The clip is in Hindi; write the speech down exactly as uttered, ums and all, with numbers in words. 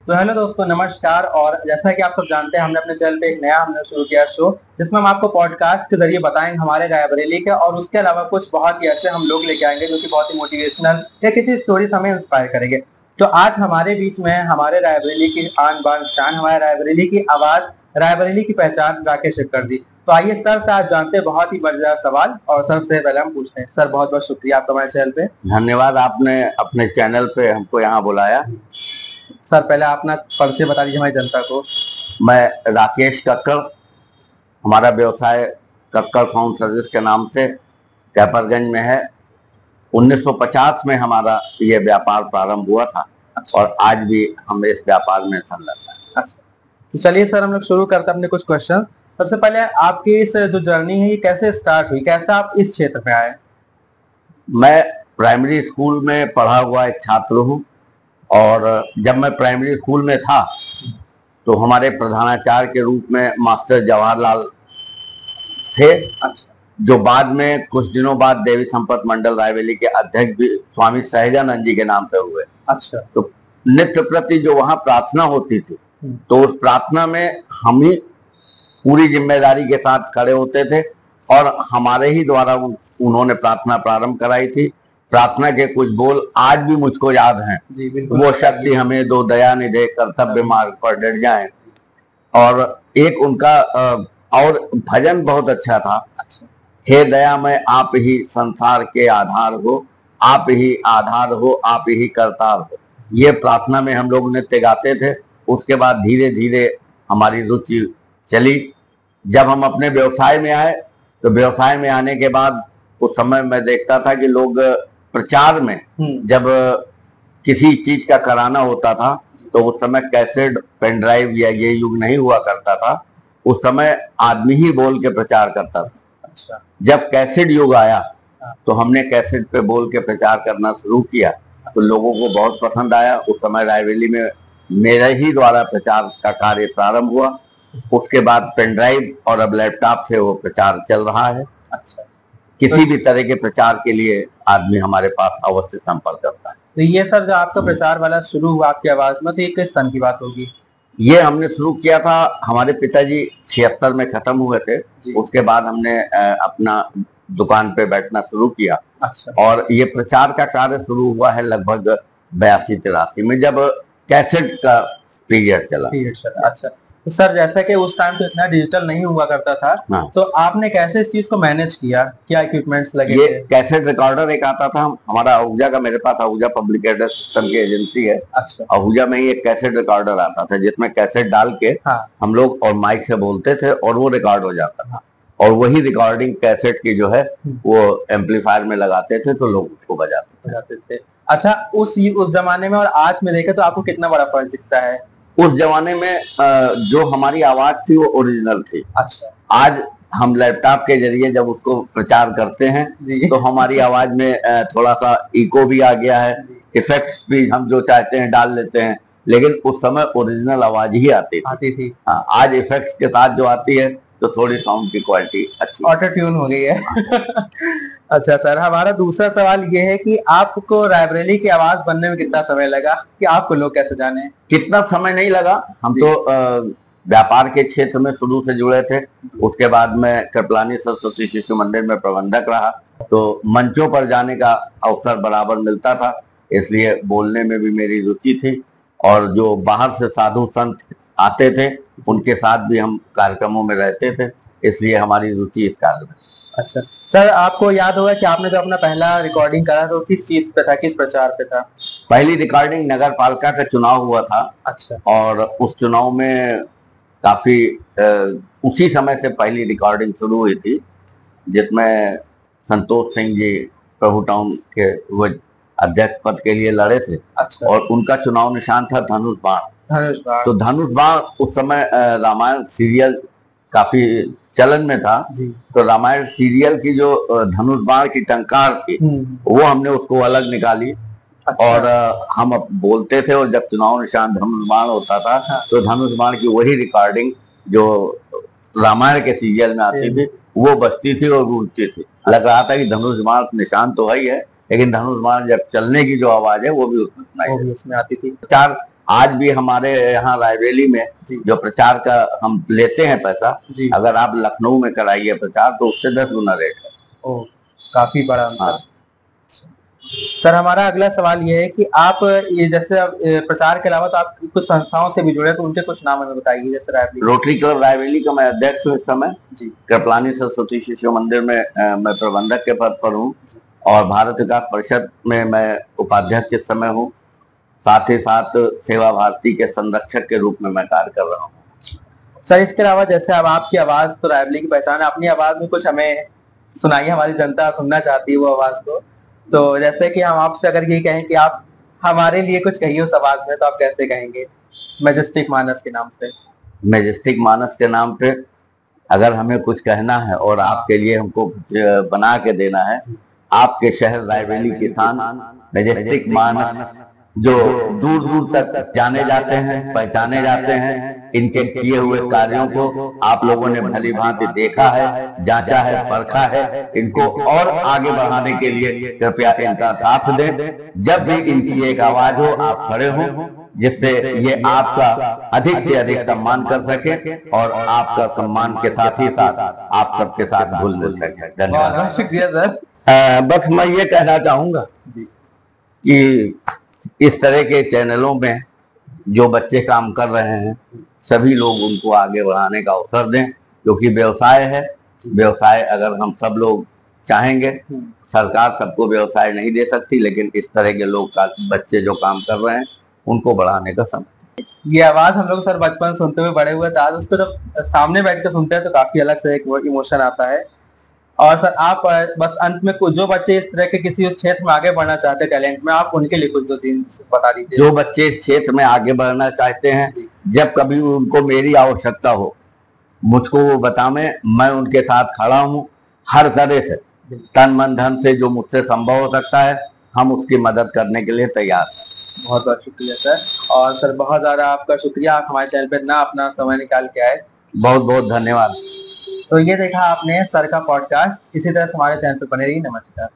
तो हेलो दोस्तों, नमस्कार। और जैसा कि आप सब जानते हैं, हमने अपने चैनल पे एक नया हमने शुरू किया शो, जिसमें हम आपको पॉडकास्ट के जरिए बताएंगे हमारे रायबरेली के, और उसके अलावा कुछ बहुत ही ऐसे हम लोग लेके आएंगे जो कि बहुत ही मोटिवेशनल या किसी स्टोरी से हमें इंस्पायर करेंगे। तो आज हमारे बीच में है हमारे रायबरेली की आन बान शान, हमारे रायबरेली की आवाज, रायबरेली की पहचान राकेश शेखर जी। तो आइए सर से आज जानते हैं बहुत ही मजेदार सवाल, और सर से पहले हम पूछते हैं। सर, बहुत बहुत शुक्रिया आपका हमारे चैनल पे। धन्यवाद, आपने अपने चैनल पे हमको यहाँ बुलाया। सर, पहले अपना परिचय बता दीजिए हमारी जनता को। मैं राकेश कक्कड़, हमारा व्यवसाय कक्कड़ साउंड सर्विस के नाम से कैपरगंज में है। उन्नीस सौ पचास में हमारा ये व्यापार प्रारंभ हुआ था। अच्छा। और आज भी हम इस व्यापार में संलग्न हैं। अच्छा, तो चलिए सर, हम लोग शुरू करते हैं अपने कुछ क्वेश्चन। सबसे पहले आपकी इस जो जर्नी है ये कैसे स्टार्ट हुई, कैसे आप इस क्षेत्र में आए? मैं प्राइमरी स्कूल में पढ़ा हुआ एक छात्र हूँ, और जब मैं प्राइमरी स्कूल में था तो हमारे प्रधानाचार्य के रूप में मास्टर जवाहरलाल थे। अच्छा। जो बाद में कुछ दिनों बाद देवी संपत्ति मंडल रायबरेली के अध्यक्ष भी स्वामी सहजानंद जी के नाम पे हुए। अच्छा। तो नित्य प्रति जो वहाँ प्रार्थना होती थी, तो उस प्रार्थना में हम ही पूरी जिम्मेदारी के साथ खड़े होते थे, और हमारे ही द्वारा उन्होंने प्रार्थना प्रारंभ कराई थी। प्रार्थना के कुछ बोल आज भी मुझको याद हैं। जी, बिल्कुल। वो शक्ति हमें दो, दया निधे, कर्तव्य मार्ग पर डट जाएं। और एक उनका और भजन बहुत अच्छा था। अच्छा। हे दयामय आप ही संसार के आधार हो, आप ही आधार हो, आप ही करतार हो। ये प्रार्थना में हम लोग नित्य गाते थे। उसके बाद धीरे धीरे हमारी रुचि चली। जब हम अपने व्यवसाय में आए, तो व्यवसाय में आने के बाद उस समय मैं देखता था कि लोग प्रचार में जब किसी चीज का कराना होता था, तो उस समय कैसेट, पेन ड्राइव या ये युग नहीं हुआ करता था। उस समय आदमी ही बोल के प्रचार करता था। अच्छा। जब कैसेट युग आया तो हमने कैसेट पे बोल के प्रचार करना शुरू किया, तो लोगों को बहुत पसंद आया। उस समय रायबरेली में मेरे ही द्वारा प्रचार का कार्य प्रारंभ हुआ। उसके बाद पेन ड्राइव और अब लैपटॉप से वो प्रचार चल रहा है। अच्छा। किसी भी तरह के प्रचार के लिए आदमी हमारे पास अवश्य संपर्क करता है। तो ये सर, जो आपका प्रचार वाला शुरू हुआ आपकी आवाज में, तो ये किस सन की बात होगी? ये हमने शुरू किया था, हमारे पिताजी छिहत्तर में खत्म हुए थे। उसके बाद हमने अपना दुकान पे बैठना शुरू किया। अच्छा। और ये प्रचार का कार्य शुरू हुआ है लगभग बयासी तिरासी में, जब कैसेट का पीरियड चला। पीरियड चला। अच्छा। तो सर, जैसा कि उस टाइम तो इतना डिजिटल नहीं हुआ करता था, हाँ। तो आपने कैसे इस चीज को मैनेज किया? क्या इक्विपमेंट्स लगे ये थे? कैसेट रिकॉर्डर एक आता था हमारा आहूजा का, मेरे पास आहूजा पब्लिकेटर सिस्टम की एजेंसी है। अच्छा। आहूजा में ही एक कैसेट रिकॉर्डर आता था, जिसमें कैसेट डाल के हाँ। हम लोग और माइक से बोलते थे और वो रिकॉर्ड हो जाता था। और वही रिकॉर्डिंग कैसेट की जो है वो एम्पलीफायर में लगाते थे, तो लोग उसको बजाते थे। अच्छा, उस उस जमाने में और आज में देखे तो आपको कितना बड़ा फर्क दिखता है? उस जमाने में जो हमारी आवाज थी वो ओरिजिनल थी। अच्छा। आज हम लैपटॉप के जरिए जब उसको प्रचार करते हैं, तो हमारी आवाज में थोड़ा सा इको भी आ गया है, इफेक्ट्स भी हम जो चाहते हैं डाल लेते हैं, लेकिन उस समय ओरिजिनल आवाज ही आती थी। आती थी। हाँ, आज इफेक्ट्स के साथ जो आती है तो थोड़ी साउंड की क्वालिटी अच्छी, ऑटो ट्यून हो गई है। अच्छा सर, हमारा दूसरा सवाल ये है कि आपको रायबरेली की आवाज बनने में कितना समय लगा, कि आपको लोग कैसे जाने? कितना समय नहीं लगा, हम तो व्यापार के क्षेत्र में शुरू से जुड़े थे। उसके बाद मैं कृपलानी सरस्वती शिशु मंदिर में प्रबंधक रहा, तो मंचों पर जाने का अवसर बराबर मिलता था, इसलिए बोलने में भी मेरी रुचि थी। और जो बाहर से साधु संत आते थे उनके साथ भी हम कार्यक्रमों में रहते थे, इसलिए हमारी रुचि इस कार्य में। अच्छा सर, आपको याद होगा कि आपने जो अपना पहला रिकॉर्डिंग करा तो किस चीज पे था, किस प्रचार पे था? पहली रिकॉर्डिंग नगर पालिका का चुनाव हुआ था। अच्छा। और उस चुनाव में काफी उसी समय से पहली रिकॉर्डिंग शुरू हुई थी, जिसमें संतोष सिंह जी प्रभु टाउन के वो अध्यक्ष पद के लिए लड़े थे। अच्छा। और उनका चुनाव निशान था धनुष बाण। धनुष बाण। तो धनुष बाण उस समय रामायण सीरियल काफी चलन में था, तो रामायण सीरियल की जो धनुष बाण की टंकार थी वो हमने उसको अलग निकाली। अच्छा। और हम अब बोलते थे, और जब चुनाव निशान धनुष बाण होता था, हाँ। तो धनुष बाण की वही रिकॉर्डिंग जो रामायण के सीरियल में आती थी वो बजती थी और गूंजती थी। लग रहा था कि धनुष बाण निशान तो है ही है, लेकिन धनुष बाण जब चलने की जो आवाज है वो भी उसमें उसमें आती थी। चार आज भी हमारे यहाँ रायबरेली में जो प्रचार का हम लेते हैं पैसा, अगर आप लखनऊ में कराइए प्रचार तो उससे दस गुना रेट है। ओ, काफी बड़ा अंतर। हाँ। सर हमारा अगला सवाल ये है कि आप ये जैसे प्रचार के अलावा तो आप कुछ संस्थाओं से भी जुड़े, तो उनके कुछ नाम हमें बताइए। जैसे रायबरेली रोटरी क्लब रायबरेली का मैं अध्यक्ष हूँ इस समय जी। कृपलानी सरस्वती शिशु मंदिर में आ, मैं प्रबंधक के पद पर हूँ और भारत विकास परिषद में मैं उपाध्यक्ष इस समय हूँ। साथ ही साथ सेवा भारती के संरक्षक के रूप में मैं कार्य कर रहा हूँ। सर इसके अलावा जैसे अब आपकी आवाज तो रायबरेली की पहचान है, अपनी आवाज में कुछ हमें सुनाइए, हमारी जनता सुनना चाहती है वो आवाज को। तो जैसे कि हम आपसे अगर ये कहें कि आप हमारे लिए कुछ कहिए उस आवाज में, तो आप कैसे कहेंगे? मैजेस्टिक मानस के नाम से। मैजेस्टिक मानस के नाम पे अगर हमें कुछ कहना है और आपके लिए हमको कुछ बना के देना है, आपके शहर रायबरेली की शान मैजेस्टिक मानस जो दूर दूर तक जाने जाते हैं, पहचाने जाते हैं, इनके किए हुए कार्यों को आप लोगों ने भली भांति देखा है, जांचा है, परखा है। इनको और आगे बढ़ाने के लिए कृपया इनका साथ दें। जब भी इनकी एक आवाज हो आप खड़े हों, जिससे ये आपका अधिक से अधिक सम्मान कर सके और आपका सम्मान के साथ ही साथ आप सबके साथ घुल मिल सके। धन्यवाद, शुक्रिया सर। बस मैं ये कहना चाहूंगा कि इस तरह के चैनलों में जो बच्चे काम कर रहे हैं सभी लोग उनको आगे बढ़ाने का अवसर दें, क्योंकि व्यवसाय है। व्यवसाय अगर हम सब लोग चाहेंगे, सरकार सबको व्यवसाय नहीं दे सकती, लेकिन इस तरह के लोग का बच्चे जो काम कर रहे हैं उनको बढ़ाने का समय। ये आवाज हम लोग सर बचपन सुनते हुए बड़े हुए थे, आज उसको जब सामने बैठ कर सुनते हैं तो काफी अलग से एक इमोशन आता है। और सर आप बस अंत में कुछ जो बच्चे इस तरह के किसी उस क्षेत्र में आगे बढ़ना चाहते हैं टैलेंट में, आप उनके लिए कुछ दो चीज बता दीजिए। जो बच्चे इस क्षेत्र में आगे बढ़ना चाहते हैं, जब कभी उनको मेरी आवश्यकता हो मुझको वो बतावें, मैं उनके साथ खड़ा हूँ। हर तरह से तन मन धन से जो मुझसे संभव हो सकता है हम उसकी मदद करने के लिए तैयार हैं। बहुत बहुत शुक्रिया सर। और सर बहुत ज्यादा आपका शुक्रिया, आप हमारे चैनल पर ना अपना समय निकाल के आए। बहुत बहुत धन्यवाद। तो ये देखा आपने सर का पॉडकास्ट। इसी तरह से हमारे चैनल पर बने रहिए। नमस्कार।